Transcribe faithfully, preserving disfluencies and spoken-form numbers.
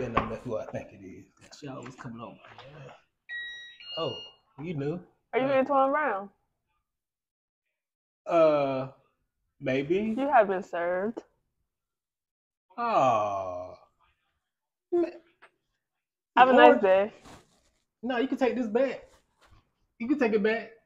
been on that's who I think it is. She always coming over. Yeah. Oh, you knew. Are you uh, Antoine Brown? Uh, maybe. You have been served. Oh. Have a Or, nice day. no, you can take this back. You can take it back.